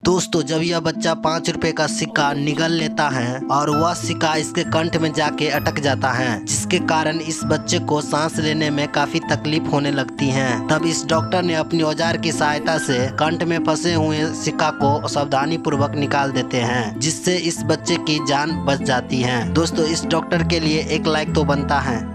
दोस्तों, जब यह बच्चा 5 रुपए का सिक्का निगल लेता है और वह सिक्का इसके कंठ में जाके अटक जाता है, जिसके कारण इस बच्चे को सांस लेने में काफी तकलीफ होने लगती है। तब इस डॉक्टर ने अपनी औजार की सहायता से कंठ में फंसे हुए सिक्का को सावधानी पूर्वक निकाल देते हैं, जिससे इस बच्चे की जान बच जाती है। दोस्तों, इस डॉक्टर के लिए एक लाइक तो बनता है।